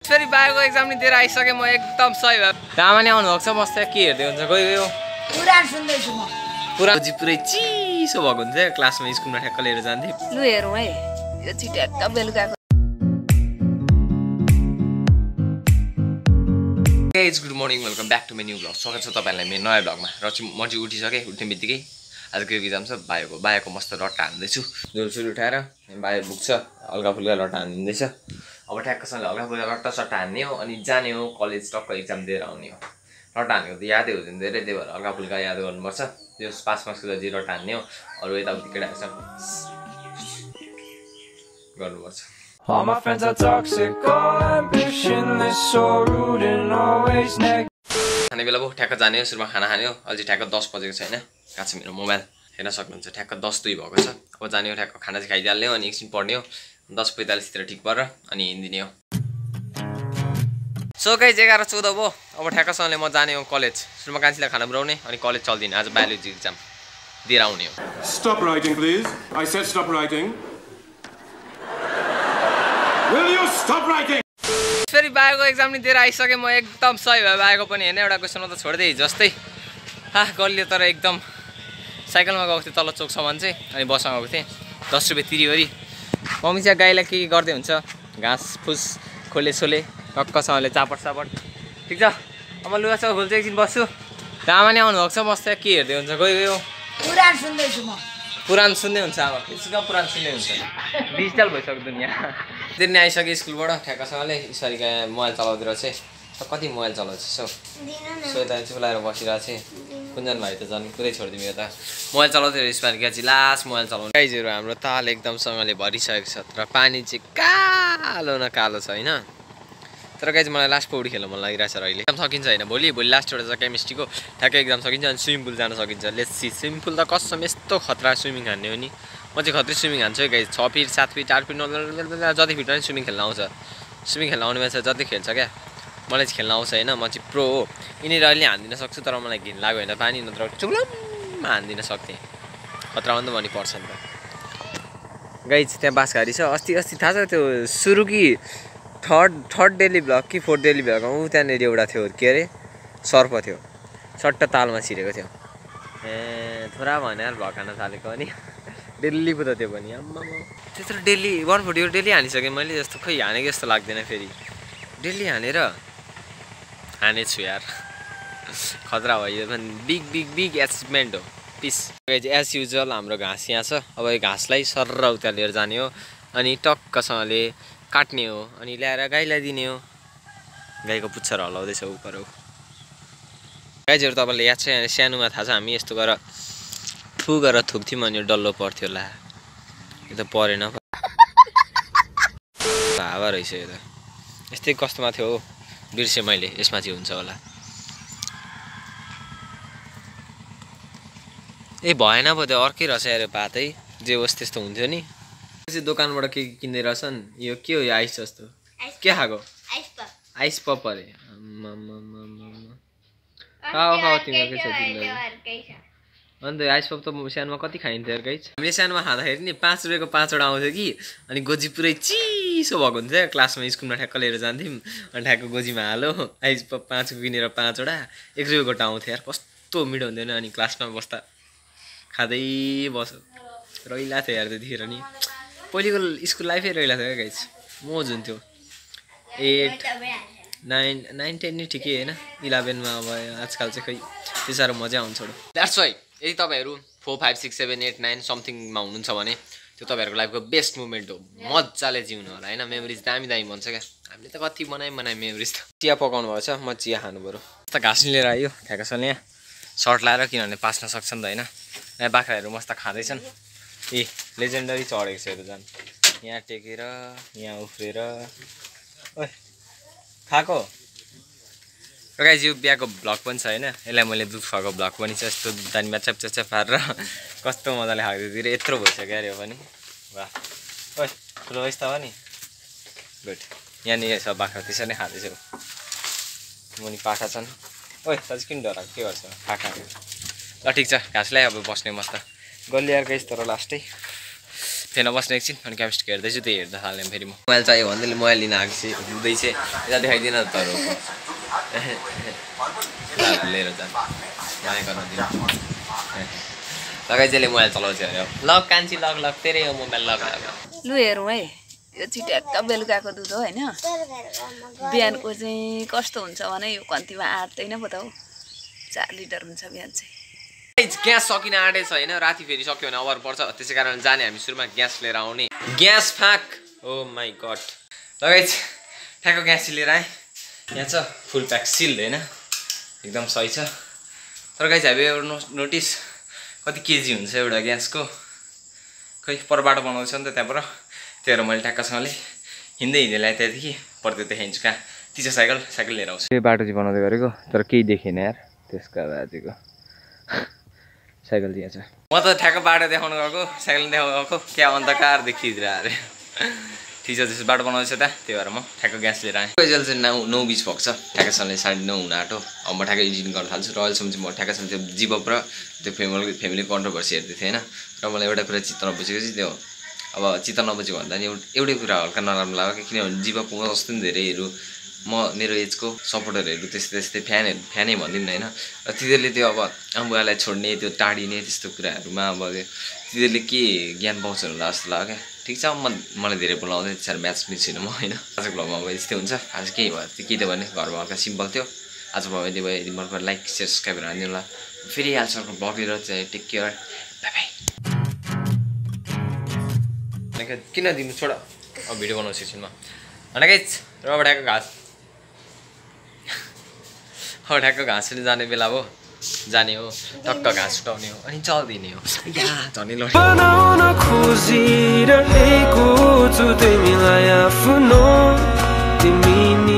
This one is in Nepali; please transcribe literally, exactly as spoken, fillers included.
फेरि बायोको एक्जाम नि दिएर आइसके म एकदम सही भयो। आमा नि आउनु भएको छ मस्त के हेर्दै हुन्छ गयो गयो पुरान सुन्दैछु म। पुरा जी पुरै चिसो भएको हुन्छ क्लासमा स्कुलमा ठ्याक्क लिएर जान्थे। लु हेरौँ है यो छिटो एकदम बेलुकाको। Guys good morning welcome back to my new blog. स्वागत छ तपाईँहरूलाई मेरो नयाँ ब्लगमा। र चाहिँ म चाहिँ उठिसकेँ। उठ्ने बित्तिकै आजको एक्जाम छ बायोको। बायोको मस्त रट्टा हान्दैछु। जोलसुल उठाएर बायो पुग्छ हल्का फुल्का रट्टा हानिदिँदैछ। अब ठ्याक्कसँगले हल्का फुल्का रट्टा सट्टा हान्ने हो अनि जाने हो कलेज टक्क एक्जाम दिएर आउने हो। रट्टा हानेको त यादै हुँदैन धेरै, त्यही भएर हल्का फुल्का याद गर्नुपर्छ। त्यो पास मार्क्सको जति रट्टा हान्ने हो, अरू यताउति केटाहरूसँग गर्नुपर्छ। All my friends are toxic, all ambitionless, so rude and always negative. खाने बेला पो ठ्याक्क जाने हो, सुरुमा खाना खाने हो। अझै ठ्याक्क दस बजेको छैन। कहाँ छ मेरो मोबाइल हेर्न सक्नुहुन्छ, ठ्याक्क दस दुई भएको छ। अब जाने हो ठ्याक्क खाना चाहिँ खाइदिहाल्ने हो अनि एकछिन पढ्ने हो। दस पैँतालिसतिर ठिक परेर अनि हिँडिदिने हो। सो गाइज एघार चौध भयो। अब ठ्याक्कसँगले म जाने हो कलेज। सुरुमा कान्छीलाई खाना पुऱ्याउने अनि कलेज चल्दिने। आज बायोलोजी एक्जाम दिएर आउने हो। Stop writing, please. I said stop writing. Will you stop writing? फेरि बायोको एक्जाम नि दिएर आइसकेँ म एकदम सही भयो। बायोको पनि हेर्ने एउटा क्वेसनमा त छोड्दै जस्तै हा गल्यो, तर एकदम साइकलमा गएको थिएँ तल चोकसम्म चाहिँ अनि बसमा गएको थिएँ। दस रुपियाँ तिरिवरी मम्मी चाहिँ गाईलाई के के गर्दै हुन्छ, घाँस फुस खोले सोले टक्कसँगले चापट चापट। ठिक छ, अब म लुगा सब खोल्छु एकछिन बस्छु। आमा नि आउनु भएको छ मस्त के हेर्दै हुन्छ गयो गयो पुरान सुन्दैछु म। पुरान सुन्दै हुन्छ आमा, त्यसको पुरान सुन्दै हुन्छ। डिजिटल भइसक्यो दुनियाँ। त्यसरी नै आइसक्यो स्कुलबाट ठ्याक्कसँगले इसरीका मोबाइल चलाउँदै रहेछ। कति मोबाइल चलाउँछ सो सो यता चुलाएर बसिरहेको थिएँ। कुञ्जन भाइ त झन् पुरै छोडिदिउँ यो त मोबाइल चलाउँदै रहेछ। यसपालि चाहिँ लास्ट मोबाइल चलाउनु। गाइजहरू हाम्रो ताल एकदमसँगले भरिसकेको छ तर पानी चाहिँ कालो न कालो छ होइन। तर गाइज मलाई लास्ट पौडी खेल्न मन लागिरहेछ र अहिले एक्जाम सकिन्छ होइन भोलि भोलि लास्ट एउटा छ केमिस्ट्रीको ठ्याक्कै एक्जाम सकिन्छ अनि स्विमिङ पुल जान सकिन्छ। लेट्स सी स्विमिङ पुल त कसम यस्तो खतरा स्विमिङ हान्ने हो नि। म चाहिँ खतरै स्विमिङ हान्छु है गाइज। छ फिट सात फिट आठ फिट जति फिट पनि स्विमिङ खेल्न आउँछ। स्विमिङ खेल्न आउने मान्छे जति खेल्छ क्या, मलाई चाहिँ खेल्न आउँछ होइन। म चाहिँ प्रो हो। यिनीहरू अहिले हान्दिन सक्छु तर मलाई घिन लाग्यो होइन पानी, नत्र चुलममा हान्दिन सक्थेँ। खतरा भन्दा भनी पर्छ नि त गाइज। त्यहाँ बाँसघारी छ। अस्ति अस्ति थाहा छ त्यो सुरु कि थर्ड थर्ड डेली भ्लग कि फोर्थ डेली भ्लगमा ऊ त्यहाँनिर एउटा थियो के अरे सर्प थियो, सट्ट तालमा छिरेको थियो। ए थोरा भनेर भ्लग खान थालेको अनि डेली पो त त्यो पनि आम्मा त्यत्रो डेली वान फोर्टी डेली हानिसकेँ मैले। जस्तो खै हानेको जस्तो लाग्दैन। फेरि डेली हानेर हानेछु यार, खतरा भयो पनि। बिग बिग बिग एचिभमेन्ट हो। पिस एज युजुअल हाम्रो घाँस यहाँ छ। अब यो घाँसलाई सरर उता लिएर जाने हो अनि टक्कसँगले काट्ने हो अनि ल्याएर गाईलाई दिने हो। गाईको पुच्छर हलाउँदैछ उपर हो। गाईहरू तपाईँले याद छ सानोमा थाहा छ हामी यस्तो गरेर थु गरेर थुक्थ्यौँ अनि डल्लो पर्थ्यो। ला यो त परेन हावा रहेछ यो त। यस्तै कस्तोमा थियो हो बिर्सेँ मैले। यसमा चाहिँ हुन्छ होला। ए भएन पो त्यो अर्कै रहेछ अरे पातै जे होस् त्यस्तो हुन्थ्यो नि। दोकानबाट के किन्दै रहेछन्। यो के हो यो आइस जस्तो के खाएको? आइस पप अरे। खाऊ खाऊ तिम्रो के छ तिमीलाई। अन्त आइस पप त सानोमा कति खाइन्थ्यो यार गाइस। हामीले सानोमा खाँदाखेरि नि पाँच रुपियाँको पाँचवटा आउँथ्यो कि अनि गोजी पुरै चिसो भएको हुन्थ्यो। क्लासमा स्कुलमा ठ्याक्क लिएर जान्थ्यौँ अनि ठ्याक्क गोजीमा हालो आइस पप पाँचको किनेर पाँचवटा एक रुपियाँ गोटा आउँथ्यो यार। कस्तो मिठो हुन्थेन। अनि क्लासमा बस्दा खाँदै बस रहिला थियो यार त्यतिखेर नि। पहिलेको स्कुल लाइफै रहिला थियो क्या गाइस। मोज हुन्थ्यो। एट नाइन नाइन टेन नि ठिकै होइन। इलेभेनमा अब आजकल चाहिँ खै त्यो साह्रो मजा आउँछ। द्याट्स वाइ यदि तपाईँहरू four five six seven eight nine समथिङमा हुनुहुन्छ भने त्यो तपाईँहरूको लाइफको बेस्ट मुमेन्ट हो। मजाले जिउनु होला होइन। मेमोरिज दामी दामी बन्छ क्या। हामीले त कति बनाइ बनायो मेमोरिज त। चिया पकाउनु भएको छ, म चिया खानु पऱ्यो। यस्तो घाँस लिएर आयो ठ्याक्कसँग यहाँ सर्ट लाएर किनभने पास्न सक्छ नि त होइन। यहाँ बाख्राहरू मस्त खाँदैछन्। ए लेजेन्डरी चढेको छ यो त झन्। यहाँ टेकेर यहाँ उफ्रेर ओ खाएको र गाइस यो बिहाको भ्लग पनि छ होइन। यसलाई मैले दुध खुवाएको भ्लग पनि छ। यस्तो दानीमा च्याप च्याप च्याप पारेर कस्तो मजाले खाएको थियो। यत्रो भइसक्यो अरे यो पनि। वाह ओ ठुलो भइस् त पनि गुड। यहाँनिर सब बाख्रा त्यसरी नै खाँदैछ। मुनि पाखा छन्। ओ त चाहिँ किन डराएको के गर्छ पाखा। ल ठिक छ घाँसलाई अब बस्ने मस्त गल्ली यार गाइस। तर लास्टै थिएन बस्ने एकछिन अनि क्यापेसिटी हेर्दैछु त्यही हेर्दा थाल्ने फेरि म मोबाइल चाहियो भन्दै मोबाइल लिन आएको छु हुँदैछ यता देखाइदिन त तर लिएर जानु माया गर्न दिनु लगाइजेले मोबाइल चलाउँछ अरे लग कान्छी लग लग तेरै हो मोबाइल लग लग लु हेरौँ है यो चाहिँ ट्याक्क बेलुकाको दुध हो होइन बिहानको चाहिँ कस्तो हुन्छ भने यो कन्तीमा आँट्दैन पो त हौ चार लिटर हुन्छ बिहान चाहिँ ग्यास सकिन आँटेछ होइन राति फेरि सक्यो भने अभर पर्छ त्यसै कारण जाने हामी सुरुमा ग्यास लिएर आउने ग्यास फाक ओ माई गड लगाइज ठ्याक्क ग्यास लिएर आएँ यहाँ छ फुल प्याक सिल्ड होइन एकदम सही छ तर गाइज हामी एउटा नोटिस कति केजी हुन्छ एउटा ग्यासको खै परबाट बनाउँछ नि त त्यहाँबाट त्यही भएर मैले ट्याक्कसँगले हिँड्दै हिँड्दै ल्याएँ त्यहाँदेखि पर्दै देखाइन्छु कहाँ तिज साइकल साइकल लिएर आउँछु यो बाटो चाहिँ बनाउँदै गरेको तर केही देखिएन यार त्यसका बाजेको साइकल दिएछ म त ठ्याक्क बाटो देखाउनु गएको साइकल देखाउनु गएको क्या अन्धकार देखिदिएर अरे ठिक छ त्यसो बाटो बनाउँदैछ त त्यही भएर म ठ्याक्क ग्यास लिएर आएँ अहिले चाहिँ नौ नौ बिच भएको छ ठ्याक्कसँगले साढे नौ हुन आँटो अब म ठ्याक्क इन्जिन गर्न थाल्छु र अहिलेसम्म चाहिँ म ठ्याक्कसँग त्यो जीवप र त्यो फेमिली फेमिली कन्ट्रोभर्सी हेर्दै थिएँ होइन र मलाई एउटा कुरा चित्त नबुझेको चाहिँ त्यो अब चित्त नबुझेको भन्दा नि एउटै कुरा हल्का नराम्रो लाग्यो किनभने जीवपमा जस्तो नि धेरैहरू म मेरो एजको सपोर्टरहरू त्यस्तै त्यस्तै फ्यानहरू फ्यानै भनिदिउँ न होइन र तिनीहरूले त्यो अब आमाबुवालाई छोड्ने त्यो टाढिने त्यस्तो कुराहरूमा अब तिनीहरूले के ज्ञान पाउँछ होला जस्तो लाग्यो क्या ठिक छ म मलाई धेरै बोलाउँदै त्यसरी म्याच मिल्छिनँ म होइन आजको भ्लगमा अब यस्तै हुन्छ आज केही भयो त्यो के थियो भने घरमा हल्का सिम्पल थियो आज भयो यदि भयो यदि मनपर्छ लाइक सेयर सब्सक्राइब हानिदिनु होला फेरि हाल्छ अर्को भ्लग लिएर चाहिँ टेक केयर बाई बाई किन दिनु छोड अब भिडियो बनाउँछु एकछिनमा होइन गाइज र ठ्याक्क घाँस हो ठ्याक्क घाँस पनि जाने बेला हो जाने हो टक्क घाँस उठाउने हो अनि चल्दिने हो या झनै ल बनाउन खोजिरहेको छु तिमीलाई आफ्नो तिमी